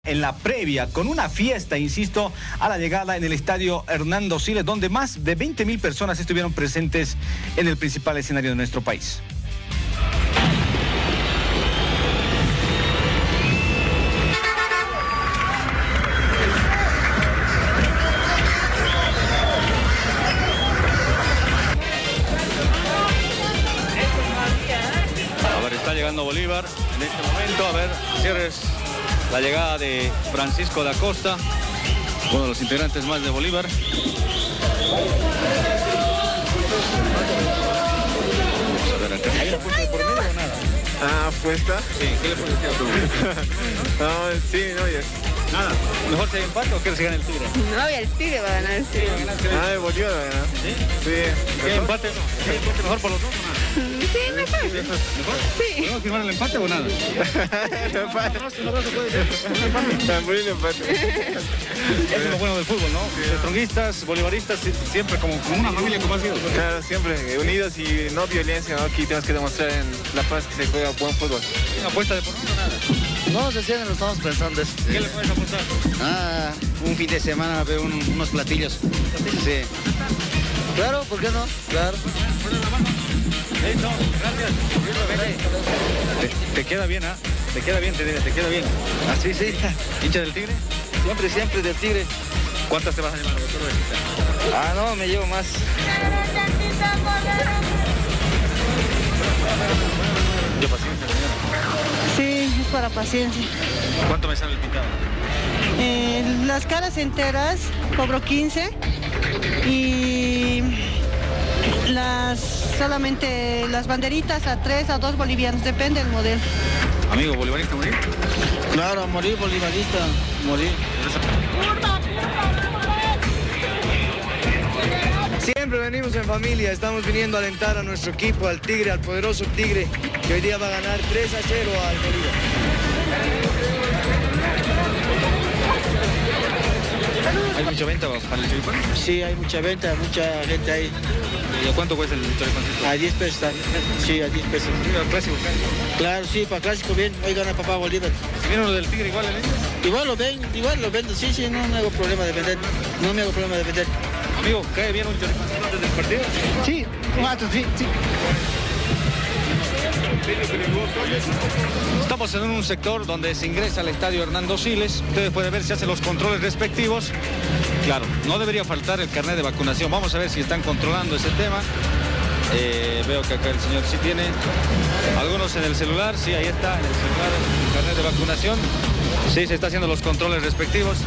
en la previa, con una fiesta, insisto, a la llegada en el estadio Hernando Siles, donde más de 20.000 personas estuvieron presentes en el principal escenario de nuestro país. Está llegando Bolívar en este momento. A ver, cierres la llegada de Francisco da Costa, uno de los integrantes más de Bolívar. Vamos a ver acá. ¿Hay una apuesta de por medio o nada? Ah, ¿apuesta? Sí, ¿qué le pones tú? No, sí, no, ya. Nada. ¿Mejor se empate o quieres que gane el Tigre? No, el Tigre va a ganar el Tigre. Ah, el Bolívar va a ganar. ¿Sí? Sí. ¿Qué empate? No. ¿Qué empate mejor por los dos o nada? Sí, mejor. ¿Mejor? Sí. ¿Podemos firmar el empate o nada? El empate. También el empate. Es lo bueno del fútbol, ¿no? Stronguistas, bolivaristas, siempre como una familia como ha sido. Claro, siempre unidos y no violencia, ¿no? Aquí tenemos que demostrar en La Paz que se juega buen fútbol. ¿Una apuesta de por medio o nada? No, recién lo estamos pensando. ¿Qué le puedes apostar? Un fin de semana ver unos platillos. Sí. Claro, ¿por qué no? Claro. Listo, gracias. Te queda bien, ¿ah? Te queda bien, te queda bien. Ah, sí, sí. ¿Hincha del Tigre? Siempre del Tigre. ¿Cuántas te vas a llevar? Ah, no, me llevo más. Yo paciencia, señora. Sí, es para paciencia. ¿Cuánto me sale el pintado? Las caras enteras cobro 15 y solamente las banderitas a 3 a 2 bolivianos, depende del modelo. Amigo, ¿bolivarista morir? Claro, a morir, bolivarista, morir. Siempre venimos en familia, estamos viniendo a alentar a nuestro equipo, al Tigre, al poderoso Tigre, que hoy día va a ganar 3-0 al Bolívar. ¿Hay mucha venta para el choripán? Sí, hay mucha venta, mucha gente ahí. ¿Y a cuánto cuesta el choripán? A 10 pesos también. Sí, a 10 pesos. ¿El clásico? Claro, sí, para clásico bien, hoy gana papá Bolívar. Si viene uno del Tigre, igual le vendes. Igual lo vendo, sí, no me hago problema de vender. No me hago problema de vender. Amigo, ¿cae bien un choripán antes del partido? Sí, sí. Estamos en un sector donde se ingresa al estadio Hernando Siles. Ustedes pueden ver si hacen los controles respectivos. Claro, no debería faltar el carnet de vacunación. Vamos a ver si están controlando ese tema. Veo que acá el señor sí tiene algunos en el celular. Sí, ahí está, en el celular el carnet de vacunación. Sí, se está haciendo los controles respectivos.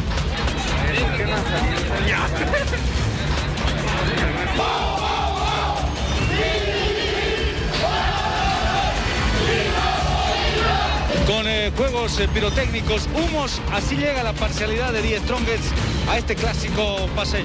Con juegos pirotécnicos, humos, así llega la parcialidad de The Strongest a este clásico paseño.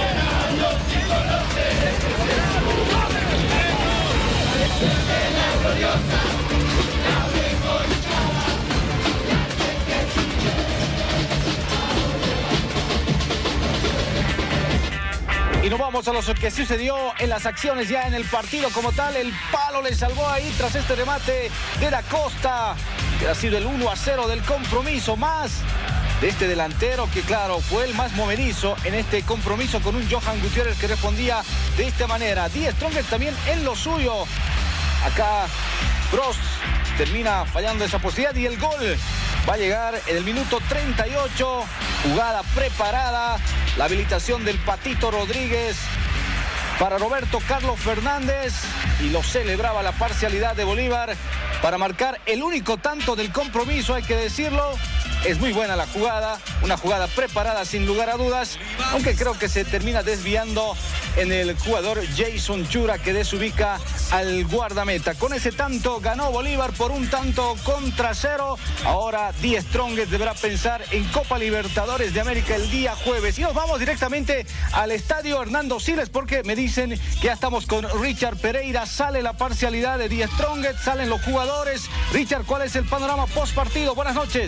Y nos vamos a lo que sucedió en las acciones ya en el partido como tal. El palo le salvó ahí tras este remate de Da Costa, que ha sido el 1-0 del compromiso, más de este delantero que, claro, fue el más movedizo en este compromiso, con un Johan Gutiérrez que respondía de esta manera. The Strongest también en lo suyo. Acá Prost termina fallando esa posibilidad y el gol va a llegar en el minuto 38. Jugada preparada, la habilitación del Patito Rodríguez para Roberto Carlos Fernández, y lo celebraba la parcialidad de Bolívar para marcar el único tanto del compromiso, hay que decirlo. Es muy buena la jugada, una jugada preparada sin lugar a dudas, aunque creo que se termina desviando en el jugador Jason Chura, que desubica al guardameta. Con ese tanto ganó Bolívar por 1-0. Ahora The Strongest deberá pensar en Copa Libertadores de América el día jueves. Y nos vamos directamente al estadio Hernando Siles, porque me dicen que ya estamos con Richard Pereira. Sale la parcialidad de The Strongest, salen los jugadores. Richard, ¿cuál es el panorama post partido? Buenas noches.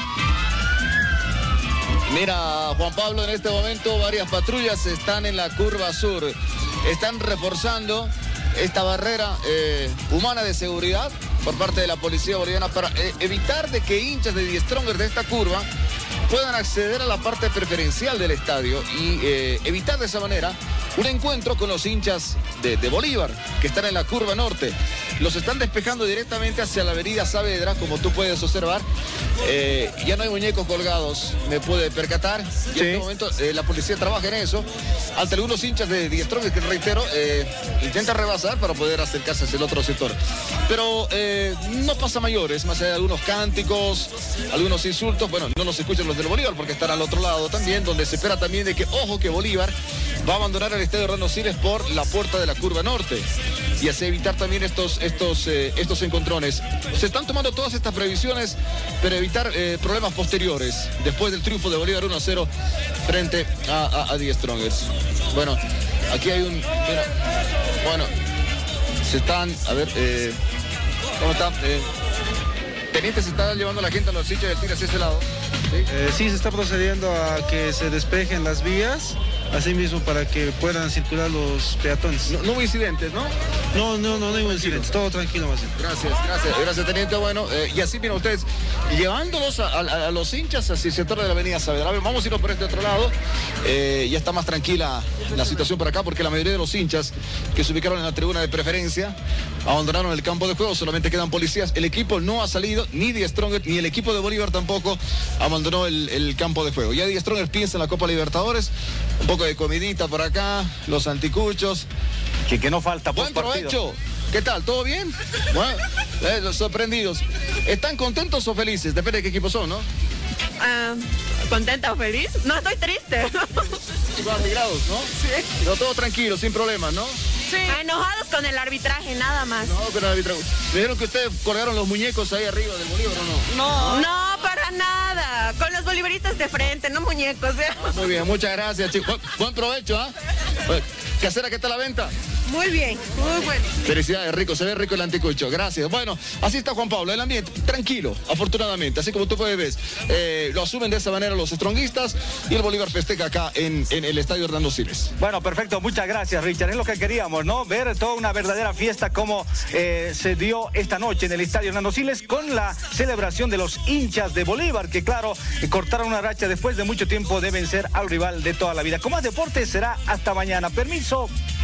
Mira, Juan Pablo, en este momento varias patrullas están en la curva sur. Están reforzando esta barrera humana de seguridad por parte de la policía boliviana para evitar de que hinchas de The Strongest de esta curva puedan acceder a la parte preferencial del estadio y evitar de esa manera un encuentro con los hinchas de Bolívar, que están en la curva norte. Los están despejando directamente hacia la avenida Saavedra, como tú puedes observar. Ya no hay muñecos colgados, me pude percatar. Y en este momento la policía trabaja en eso. Ante algunos hinchas de Die Strongest, que reitero, intenta rebasar para poder acercarse hacia el otro sector. Pero no pasa mayores, más allá de algunos cánticos, algunos insultos. Bueno, no los escuchan los del Bolívar porque están al otro lado también, donde se espera también de que, ojo, que Bolívar va a abandonar el estadio Hernando Siles por la puerta de la curva norte y así evitar también estos encontrones. Se están tomando todas estas previsiones para evitar problemas posteriores después del triunfo de Bolívar 1-0 frente a Die Strongest. Bueno, aquí hay un... Mira, bueno, se están... A ver, ¿cómo está? Teniente, se está llevando a la gente a los hinchas del Tigre hacia este lado. Sí, se está procediendo a que se despejen las vías, así mismo para que puedan circular los peatones. No hubo incidentes, ¿no? No hay incidentes, todo tranquilo más bien. Gracias, teniente. Bueno, y así miren ustedes, llevándolos a los hinchas hacia el sector de la avenida Saavedra. A ver, vamos a irnos por este otro lado. Ya está más tranquila la situación por acá, porque la mayoría de los hinchas que se ubicaron en la tribuna de preferencia abandonaron el campo de juego, solamente quedan policías. El equipo no ha salido, ni Die Strongest, ni el equipo de Bolívar tampoco abandonó el campo de juego. Ya Die Strongest piensa en la Copa Libertadores, un poco de comidita por acá, los anticuchos. Que no falta. Buen provecho. ¿Qué tal? ¿Todo bien? Bueno, los sorprendidos. ¿Están contentos o felices? Depende de qué equipo son, ¿no? ¿Contenta o feliz? No, estoy triste. Grados, ¿no? Sí. Pero todo tranquilo, sin problemas, ¿no? Sí. Enojados con el arbitraje, nada más. No, con el arbitraje. ¿Me dijeron que ustedes colgaron los muñecos ahí arriba del Bolívar o no? No, para nada. Con los bolivaristas de frente, no muñecos. Muy bien, muchas gracias, chicos. Buen provecho, ¿ah? Casera, ¿qué tal la venta? Muy bien, muy bueno. Felicidades, rico, se ve rico el anticucho. Gracias. Bueno, así está Juan Pablo, el ambiente tranquilo, afortunadamente, así como tú puedes ver. Lo asumen de esa manera los stronguistas y el Bolívar festeja acá en el estadio Hernando Siles. Bueno, perfecto, muchas gracias, Richard. Es lo que queríamos, ¿no? Ver toda una verdadera fiesta como se dio esta noche en el estadio Hernando Siles con la celebración de los hinchas de Bolívar, que claro, cortaron una racha después de mucho tiempo de vencer al rival de toda la vida. Con más deportes será hasta mañana. Permiso.